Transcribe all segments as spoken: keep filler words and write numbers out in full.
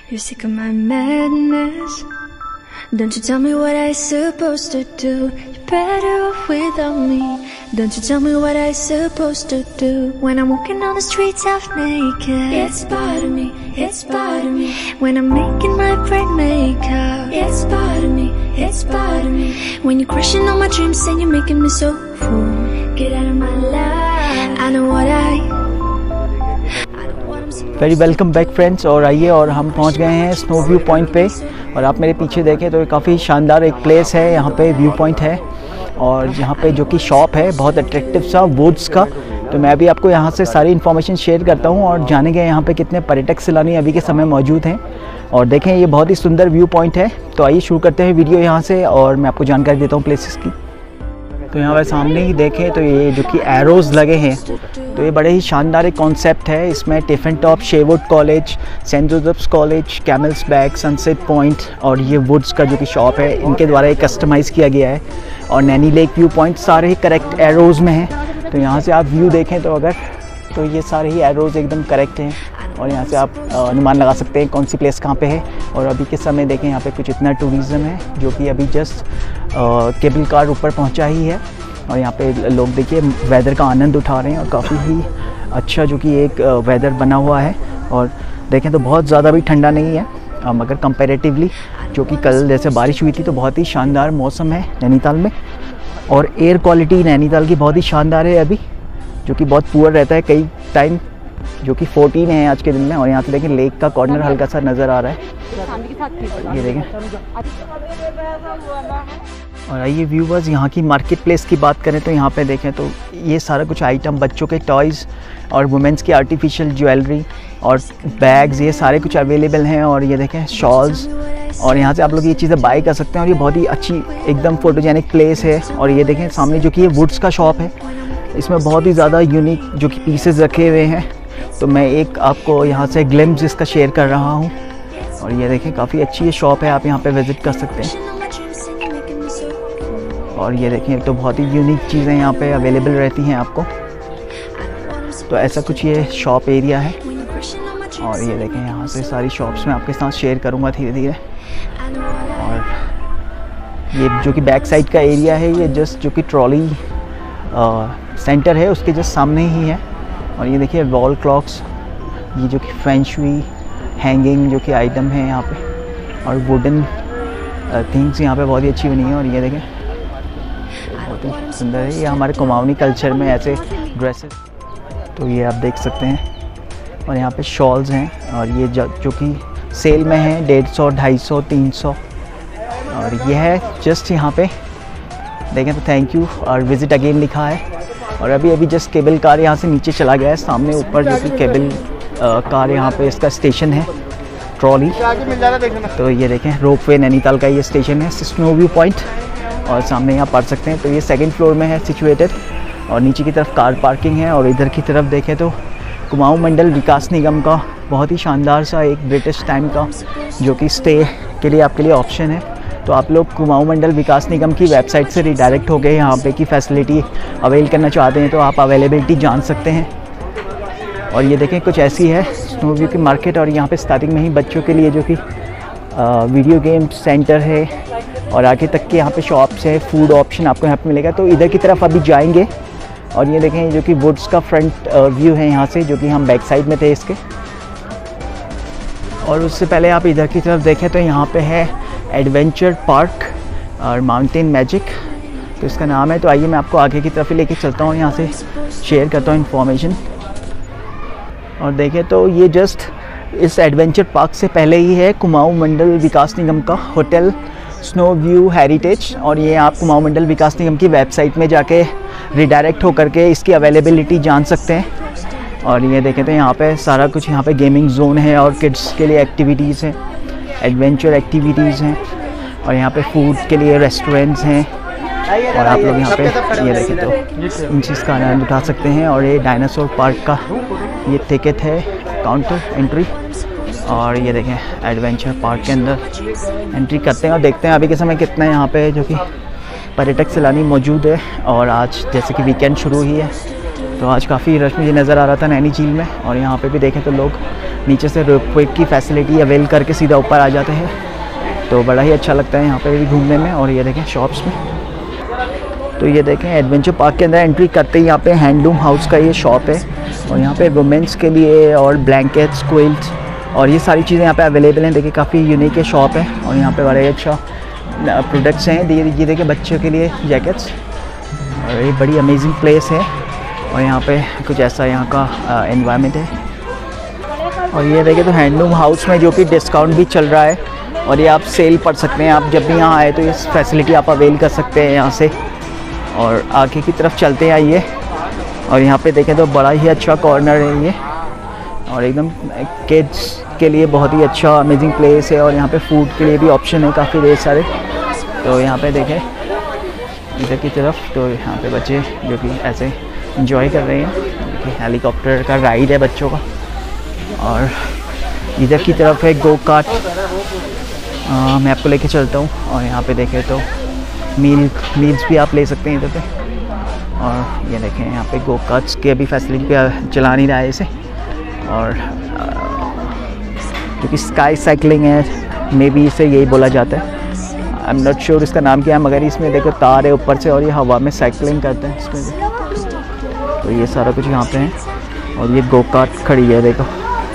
You're sick of my madness. Don't you tell me what I supposed to do. You're better off without me. Don't you tell me what I supposed to do. When I'm walking on the streets half naked, it's part of me, it's part of me. When I'm making my brain makeup, it's part of me, it's part of me. When you're crushing on my dreams and you're making me so full, get out of my life. I know what I very welcome back friends. और आइए और हम पहुंच गए हैं snow view point पे। और आप मेरे पीछे देखें तो काफ़ी शानदार एक प्लेस है, यहाँ पे व्यू पॉइंट है और यहाँ पे जो कि शॉप है बहुत अट्रैक्टिव सा वुड्स का। तो मैं अभी आपको यहाँ से सारी इन्फॉर्मेशन शेयर करता हूँ और जानेंगे यहाँ पे कितने पर्यटक सैलानी अभी के समय मौजूद हैं। और देखें ये बहुत ही सुंदर व्यू पॉइंट है। तो आइए शुरू करते हैं वीडियो यहाँ से और मैं आपको जानकारी देता हूँ प्लेसेस की। तो यहाँ पे सामने ही देखें तो ये जो कि एरोज़ लगे हैं, तो ये बड़े ही शानदार एक कॉन्सेप्ट है। इसमें Tiffin Top, Sherwood College, Saint Joseph's College, Camel's Back, Sunset Point और ये वुड्स का जो कि शॉप है, इनके द्वारा ये कस्टमाइज़ किया गया है। और नैनी लेक व्यू पॉइंट सारे ही करेक्ट एरोज़ में हैं। तो यहाँ से आप व्यू देखें तो अगर तो ये सारे ही एरोज़ एकदम करेक्ट हैं और यहाँ से आप अनुमान लगा सकते हैं कौन सी प्लेस कहाँ पे है। और अभी के समय देखें यहाँ पे कुछ इतना टूरिज़्म है जो कि अभी जस्ट केबल कार ऊपर पहुँचा ही है और यहाँ पे लोग देखिए वेदर का आनंद उठा रहे हैं और काफ़ी ही अच्छा जो कि एक वेदर बना हुआ है। और देखें तो बहुत ज़्यादा भी ठंडा नहीं है, मगर कंपैरेटिवली जो कि कल जैसे बारिश हुई थी तो बहुत ही शानदार मौसम है नैनीताल में। और एयर क्वालिटी नैनीताल की बहुत ही शानदार है अभी, जो कि बहुत पुअर रहता है कई टाइम, जो कि चौदह है आज के दिन में। और यहाँ से देखें लेक का कॉर्नर हल्का सा नज़र आ रहा है, ये देखें। और आइए व्यूवर्स यहाँ की मार्केट प्लेस की बात करें तो यहाँ पे देखें तो ये सारा कुछ आइटम, बच्चों के टॉयज़ और वुमेंस की आर्टिफिशियल ज्वेलरी और बैग्स, ये सारे कुछ अवेलेबल हैं। और ये देखें शॉल्स, और यहाँ से आप लोग ये चीज़ें बाय कर सकते हैं। और ये बहुत ही अच्छी एकदम फोटोजेनिक प्लेस है। और ये देखें सामने जो कि ये वुड्स का शॉप है, इसमें बहुत ही ज़्यादा यूनिक जो कि पीसेस रखे हुए हैं। तो मैं एक आपको यहाँ से ग्लिम्स इसका शेयर कर रहा हूँ। और ये देखें काफ़ी अच्छी ये शॉप है, आप यहाँ पे विज़िट कर सकते हैं। और ये देखें तो बहुत ही यूनिक चीज़ें यहाँ पे अवेलेबल रहती हैं आपको। तो ऐसा कुछ ये शॉप एरिया है। और ये देखें यहाँ से सारी शॉप्स मैं आपके साथ शेयर करूँगा धीरे धीरे। और ये जो कि बैक साइड का एरिया है, ये जस्ट जो कि ट्रॉली सेंटर है उसके जस्ट सामने ही है। और ये देखिए वॉल क्लॉक्स, ये जो कि फेंग शुई हैंगिंग जो कि आइटम है यहाँ पे, और वुडन थिंग्स यहाँ पे बहुत ही अच्छी बनी है। और ये देखें बहुत ही सुंदर है, ये हमारे कुमाऊनी कल्चर में ऐसे ड्रेसेस, तो ये आप देख सकते हैं। और यहाँ पे शॉल्स हैं और ये जो, जो कि सेल में हैं डेढ़ सौ ढाई सौ तीन सौ। और ये है जस्ट यहाँ पे देखें तो थैंक यू और विज़िट अगेन लिखा है। और अभी अभी जस्ट केबल कार यहाँ से नीचे चला गया है, सामने ऊपर जो कि केबल कार यहाँ पे इसका स्टेशन है, ट्रॉली। तो ये देखें रोपवे नैनीताल का ये स्टेशन है, स्नो व्यू पॉइंट। और सामने यहाँ पढ़ सकते हैं तो ये सेकंड फ्लोर में है सिचुएटेड। और नीचे की तरफ कार पार्किंग है। और इधर की तरफ देखें तो कुमाऊं मंडल विकास निगम का बहुत ही शानदार सा एक ब्रिटिश टाइम का जो कि स्टे के लिए आपके लिए ऑप्शन है। तो आप लोग कुमाऊं मंडल विकास निगम की वेबसाइट से रिडायरेक्ट हो गए यहाँ पे की फैसिलिटी अवेल करना चाहते हैं तो आप अवेलेबिलिटी जान सकते हैं। और ये देखें कुछ ऐसी है स्नो व्यू की मार्केट। और यहाँ पे स्टार्टिंग में ही बच्चों के लिए जो कि वीडियो गेम सेंटर है और आगे तक के यहाँ पे शॉप्स है, फूड ऑप्शन आपको यहाँ पे मिलेगा। तो इधर की तरफ अभी जाएंगे। और ये देखें जो कि वुड्स का फ्रंट व्यू है यहाँ से, जो कि हम बैक साइड में थे इसके। और उससे पहले आप इधर की तरफ देखें तो यहाँ पे है एडवेंचर पार्क और माउंटेन मैजिक, तो इसका नाम है। तो आइए मैं आपको आगे की तरफ ही लेके चलता हूँ, यहाँ से शेयर करता हूँ इन्फॉर्मेशन। और देखें तो ये जस्ट इस एडवेंचर पार्क से पहले ही है कुमाऊं मंडल विकास निगम का होटल स्नो व्यू हेरिटेज। और ये आप कुमाऊं मंडल विकास निगम की वेबसाइट में जाके रिडायरेक्ट होकर के इसकी अवेलेबिलिटी जान सकते हैं। और ये देखें तो यहाँ पे सारा कुछ, यहाँ पे गेमिंग जोन है और किड्स के लिए एक्टिविटीज़ हैं, एडवेंचर एक्टिविटीज़ हैं। और यहाँ पे फूड के लिए रेस्टोरेंट्स हैं। और आप लोग यहाँ पे ये देखें तो इन चीज़ का आनंद उठा सकते हैं। और ये डायनासोर पार्क का ये टिकट है, काउंटर एंट्री। और ये देखें एडवेंचर पार्क के अंदर एंट्री करते हैं और देखते हैं अभी के समय कितना यहाँ पे जो कि पर्यटक सैलानी मौजूद है। और आज जैसे कि वीकेंड शुरू ही है तो आज काफ़ी रश मुझे नज़र आ रहा था नैनी झील में। और यहाँ पे भी देखें तो लोग नीचे से रोपवे की फैसिलिटी अवेल करके सीधा ऊपर आ जाते हैं। तो बड़ा ही अच्छा लगता है यहाँ पे भी घूमने में। और ये देखें शॉप्स में, तो ये देखें एडवेंचर पार्क के अंदर एंट्री करते ही यहाँ पे हैंडलूम हाउस का ये शॉप है। और यहाँ पे वुमेंस के लिए और ब्लैंकेट्स, क्विल्ट्स और ये सारी चीज़ें यहाँ पे अवेलेबल हैं। देखिए काफ़ी यूनिक है शॉप है। और यहाँ पे बड़ा ही अच्छा प्रोडक्ट्स हैं। ये देखिए बच्चों के लिए जैकेट्स, और ये बड़ी अमेजिंग प्लेस है। और यहाँ पे कुछ ऐसा यहाँ का एनवायरनमेंट है। और ये देखिए तो हैंडलूम हाउस में जो कि डिस्काउंट भी चल रहा है, और ये आप सेल पढ़ सकते हैं। आप जब भी यहाँ आए तो ये फैसिलिटी आप अवेल कर सकते हैं यहाँ से। और आगे की तरफ चलते हैं आइए। और यहाँ पे देखें तो बड़ा ही अच्छा कॉर्नर है ये, और एकदम किड्स के लिए बहुत ही अच्छा अमेजिंग प्लेस है। और यहाँ पे फूड के लिए भी ऑप्शन है काफ़ी ढेर सारे। तो यहाँ पे देखें इधर की तरफ, तो यहाँ पे बच्चे जो कि ऐसे एंजॉय कर रहे हैं। देखिए हेलीकॉप्टर का राइड है बच्चों का। और इधर की तरफ है गो कार्ट, मैं आपको लेके चलता हूँ। और यहाँ पे देखें तो मील मील्स भी आप ले सकते हैं इधर पे। और ये देखें यहाँ पे गो कार्ट्स की अभी फैसिलिटी पे चला नहीं रहा है इसे। और जो कि स्काई साइकिलिंग है, मे बी इसे यही बोला जाता है। आई एम नॉट श्योर इसका नाम क्या है, मगर इसमें देखो तार है ऊपर से और ये हवा में साइकिलिंग करते हैं इसमें। तो ये सारा कुछ यहाँ पे है। और ये गो कार्ट खड़ी है देखो।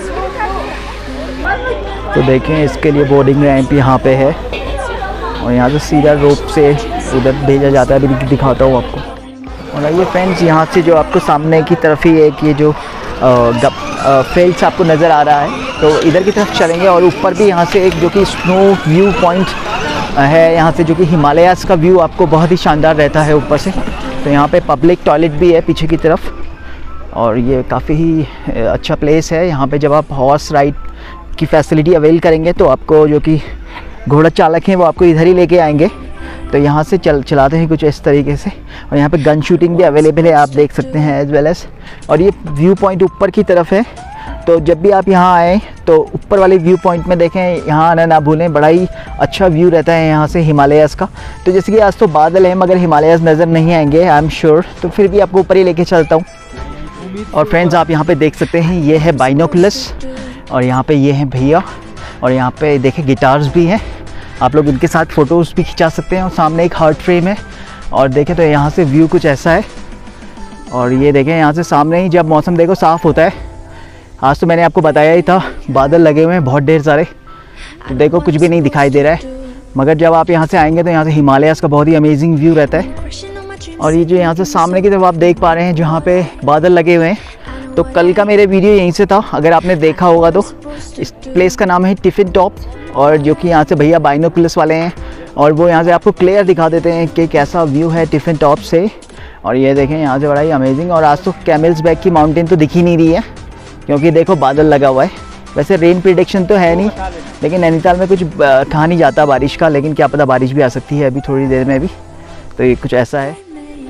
तो देखें इसके लिए बोर्डिंग रैंप यहाँ पे है। और यहाँ से सीधा रोप से उधर भेजा जाता है। अभी दिखाता हूँ आपको। और आइए फ्रेंड्स, यहाँ से जो आपको सामने की तरफ ही एक ये जो फील्ड्स आपको नज़र आ रहा है, तो इधर की तरफ चलेंगे। और ऊपर भी यहाँ से एक जो कि स्नो व्यू पॉइंट है यहाँ से, जो कि हिमालयाज़ का व्यू आपको बहुत ही शानदार रहता है ऊपर से। तो यहाँ पे पब्लिक टॉयलेट भी है पीछे की तरफ। और ये काफ़ी ही अच्छा प्लेस है। यहाँ पे जब आप हॉर्स राइड की फैसिलिटी अवेल करेंगे तो आपको जो कि घोड़ा चालक हैं वो आपको इधर ही लेके आएंगे। तो यहाँ से चल चलाते हैं कुछ इस तरीके से। और यहाँ पे गन शूटिंग भी अवेलेबल है, आप देख सकते हैं एज वेल एज। और ये व्यू पॉइंट ऊपर की तरफ है। तो जब भी आप यहाँ आएँ तो ऊपर वाले व्यू पॉइंट में देखें, यहाँ आना ना भूलें। बड़ा ही अच्छा व्यू रहता है यहाँ से हिमालयाज़ का। तो जैसे कि आज तो बादल हैं मगर हिमालयाज़ नज़र नहीं आएंगे आई एम श्योर, तो फिर भी आपको ऊपर ही लेके चलता हूँ। और फ्रेंड्स आप यहाँ पे देख सकते हैं, ये है बाइनोकुलस। और यहाँ पे ये हैं भैया। और यहाँ पे देखें गिटार्स भी हैं, आप लोग इनके साथ फ़ोटोज़ भी खिंचा सकते हैं। और सामने एक हार्ट फ्रेम है। और देखें तो यहाँ से व्यू कुछ ऐसा है। और ये देखें यहाँ से सामने ही जब मौसम देखो साफ़ होता है। आज तो मैंने आपको बताया ही था बादल लगे हुए हैं बहुत ढेर सारे, तो देखो कुछ भी नहीं दिखाई दे रहा है। मगर जब आप यहाँ से आएंगे तो यहाँ से हिमालयाज़ का बहुत ही अमेजिंग व्यू रहता है। और ये जो यहाँ से सामने की तरफ आप देख पा रहे हैं जहाँ पे बादल लगे हुए हैं, तो कल का मेरे वीडियो यहीं से था, अगर आपने देखा होगा तो। इस प्लेस का नाम है टिफिन टॉप। और जो कि यहाँ से भैया बाइनोकुलस वाले हैं, और वो यहाँ से आपको क्लियर दिखा देते हैं कि कैसा व्यू है टिफिन टॉप से। और ये देखें यहाँ से बड़ा ही अमेजिंग। और आज तो कैमल्स बैक की माउंटेन तो दिख ही नहीं रही है, क्योंकि देखो बादल लगा हुआ है। वैसे रेन प्रिडिक्शन तो है नहीं, लेकिन नैनीताल में कुछ कहा नहीं जाता बारिश का, लेकिन क्या पता बारिश भी आ सकती है अभी थोड़ी देर में भी। तो ये कुछ ऐसा है।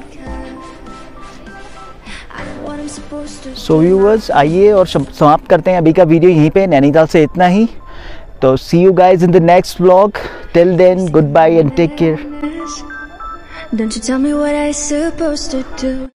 सो व्यूअर्स आइए और समाप्त करते हैं अभी का वीडियो यहीं पे। नैनीताल से इतना ही। तो see you guys in the next vlog. Till then good bye and take care. Don't you tell me what I supposed to do.